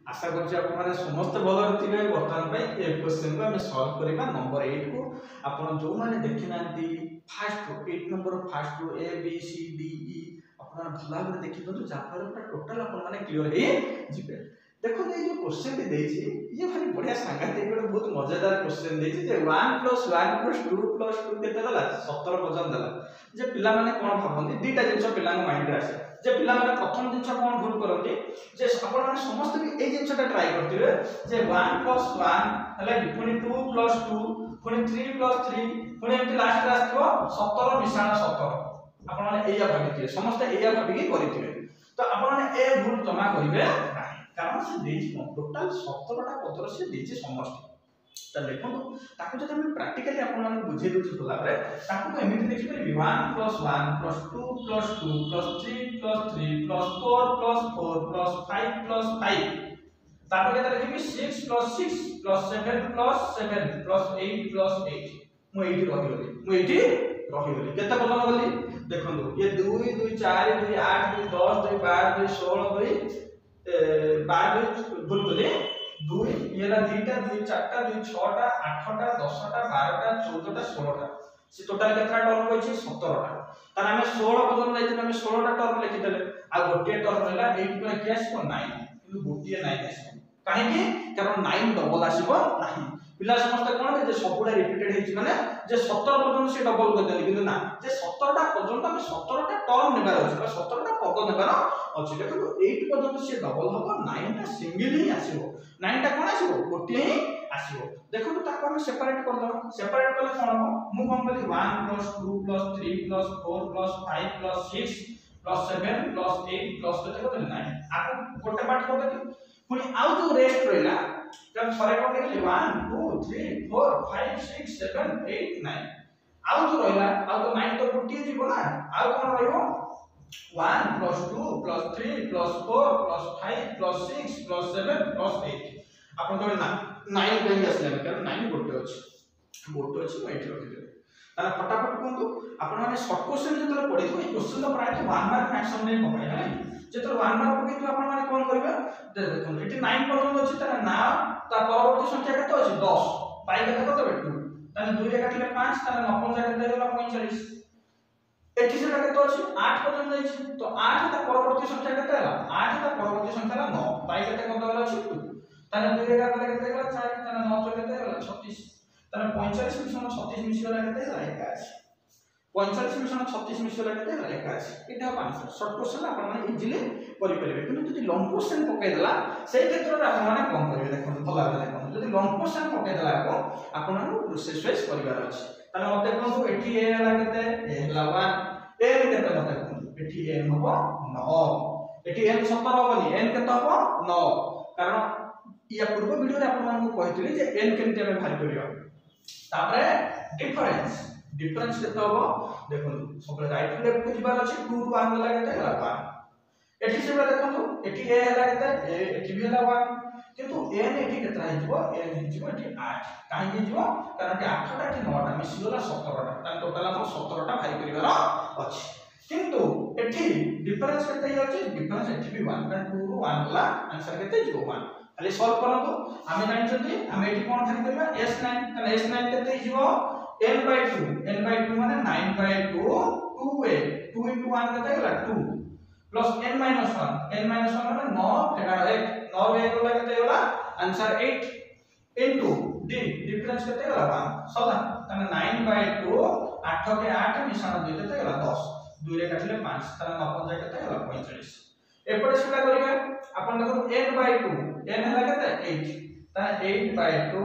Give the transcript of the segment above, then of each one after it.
आशा करछि आपण माने समस्त भल थिबे। वर्तमान पे ए क्वेश्चन को हम सॉल्व करबा नंबर 8 को। आपण जो माने देखि नांती first 8 number first A B C D E आपण भला भाबे देखि दो जाफर पूरा टोटल आपण माने क्लियर हे जिबे। देखो ये जो क्वेश्चन भी देछि ये भारी बढ़िया सांघातिक ଗୋଟେ बहुत मजेदार क्वेश्चन देछि जे 1 + 1 + 2 + 2 केते दला 17 पर्यंत दला। जे पिला माने कोन भाबंती दीटा जिंस पिला माइंड रे आसे जे पिला माने प्रथम जिंस कोन भूल करंती जे आपण माने समस्त भी ए जिंसटा ट्राई करथिबे जे 1 + 1 हला पुनी 2 + 2 पुनी 3 + 3 पुनी एमती लास्ट रे आथो 17 मिसाण 17 आपण माने एया भाबिथिबे समस्त एया भाबिकी करिथिबे। तो आपण माने ए भूल जमा करिवे कारण से देछि टोटल 17 टा पत्र से देछि समस्त। त देखो ताको जब हम प्रैक्टिकली आपण माने बुझे दोछि होला रे ताको तो एमिति देखि परबी 1 + 1 + 2 + 2 + 3 + 3 + 4 + 4 + 5 + 5 ताको केते लिखिबी 6 + 6 + 7 + 7 + 8 + 8 मु एठी रहि गली केते पतन गली देखंदो ये 2 2 4 2 8 2 10 2 12 2 16 2 12 भूल गले 2 येला 2 टा 2 4 टा 2 6 टा 8 टा 10 टा 12 टा 14 टा 16 टा से टोटल केतना टर्म होइछि 17 टा। तार हमें 16 पर्यंत जाइते हमें 16 टा टर्म लिखि देले आ गोटे टर्म हैला 8 पर के आसीबो 9 किंतु गोटे 9 आसीबो काहे कि कारण 9 डबल आसीबो नाही। पिला समस्त कोन जे सबुडा रिपीटेड हेछि माने जे 17 पर्यंत से डबल कर देली किंतु ना जे 17 टा पर्यंत हमें 17 टा टर्म नेबार अछि 17 टा पद नेबार अछि। देखो 8 पर्यंत से डबल हबो 9 टा सिंगल ही आसीबो 9 टा कोन आसीबो गोटे ही आसीबो। देखो तो ताको हम सेपरेट कर दो सेपरेट करले कोन हो मु कोन बोली 1 + 2 + 3 + 4 + 5 + 6 + 7 + 8 + केते को 9 आको गोटे पार्ट कर देती पुनी आउ जो रेस्ट रहला जब थरे को देखली 1 2 3 4 5 6 7 8 9 आउ जो रहला आउ तो 9 तो गोटे जीवो ना आउ कोन रहइबो 1 + 2 + 3 + 4 + 5 + 6 + 7 + 8 आपण तो ना 9 बेंग आसले कारण 9 गोटे अछि म एठी रखि दे ताला फटाफट कोंतु आपण माने शॉर्ट क्वेश्चन जतले पढिथो ए क्वेश्चन तो प्राय 1 मार्क मैक्सिमम नै पकाय है जतले 1 मार्क पकि तो आपण माने कोन करबे देखो एठी 9 पर्यंत अछि तार ना ता परवर्ती संख्या केते अछि 10 पाई केते को देबे 2 ताने 2 रे काटिले 5 ताने 9 जाके देला 45 एठी से केते अछि 8 पर्यंत जाइछि तो 8 ता परवर्ती संख्या केते हला 8 ता परवर्ती संख्या हला 9 पाई केते को देला अछि 2 ताने 2 रे काटिले केते हला 4 ताने 9 जो केते हला 36 ताने 45 मिशन 36 मिशन हला केते हला 81 45 मिशन 36 मिशन हला केते हला 81 एटा आंसर शॉर्ट क्वेश्चन आपण माने इजीली करि परिबे किंतु जदि लॉन्ग क्वेश्चन पकाय देला सेही क्षेत्र रे आपण माने कम करिवे देखो भला भाबे देखो जदि लॉन्ग क्वेश्चन पकाय देला आपण माने प्रोसेस वाइज करिवार अछि ताने मते कोन एठी ए हला केते ए हला 1 ए केते मते कोन एठी ए हबो 9 एठी n 17 हबनी n केते हबो 9 कारण या पूर्व वीडियो रे आपण मानकु कहितली जे n केमते हम भारी करियो तापरे डिफरेंस केते हबो देखो सब राइट टू लेफ्ट को जिबार अछि 2 टू 1 गला केते हला 1 एठी से देखो एठी a हला केते एठी भी हला 1 किंतु n एठी केते आइजबो n हिजबो एठी 8 काहे हिजबो कारण कि 8 टा एठी 9 टा मिसिगला 17 टा तान टोटल हम 17 टा भारी करिवार अछि किंतु एठी डिफरेंस केते अछि डिफरेंस एठी भी 1 कारण 2 रू 1 गला आंसर केते जिवो 1 खाली सॉल्व करतो हमें जानछथि हमें एठी कोन खाली करबा s9 ताने s9 केते हिजबो n/2 माने 9/2 2a 2 into 1 केते हला 2 प्लस n-1 माने 9 फेडा 1 9 रे गला केते हला आंसर 8 into d डिफरेंस केते हला 1 सला ताने 9/2 8 के 8 मिसाण 2 केते हला 10 2 रे काटिले 5 ताने 9 जाय केते हला 45 एपटे सुला करिवे आपण देखो n/2 n हला केते 8 ताने 8/2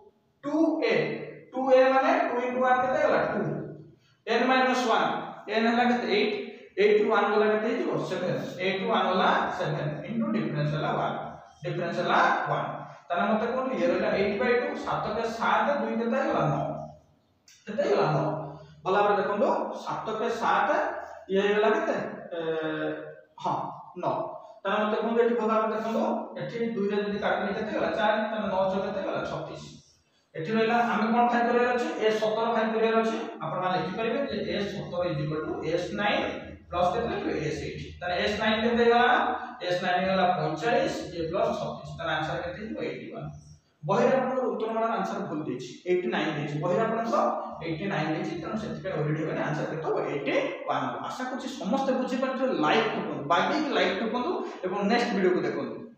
2a माने 2 into 1 केते हला 2 n-1 n हला केते 8 to 1 गला केते हिजो 7 8 to 1 गला 7 into डिफरेंस हला 1 डिफरेंस हला 1 ताने मते कोन ये रहला 8/2 7 के 7 2 केते हला 9 केते हला 9 भला बरे देखो 7 के 7 ये हला केते हां 9 ताने मते कोन एठी भला बरे देखो एठी 2 रे जदी काटले केते हला 4 ताने 9 जो केते हला 36 एठी रहला हमें कोन फाइंड करियर अछि a 17 फाइंड करियर अछि आपण मान लिखि परिबे जे a 17 = s9 प्लस केते लिखिबे s8 तार s9 केते गला s9 गला 45 ये प्लस 36 तार आंसर केते हो 81 बहिरा अपन उत्तर मान आंसर भूल देछि 89 देछि बहिरा अपन 89 देछि तनो सेति पे ऑलरेडी होने आंसर केते हो 81 आशा करछि समस्त बुझि पारथि लाइक ठोकନ୍ତୁ बाकी लाइक ठोकନ୍ତୁ एवं नेक्स्ट वीडियो को देखନ୍ତୁ।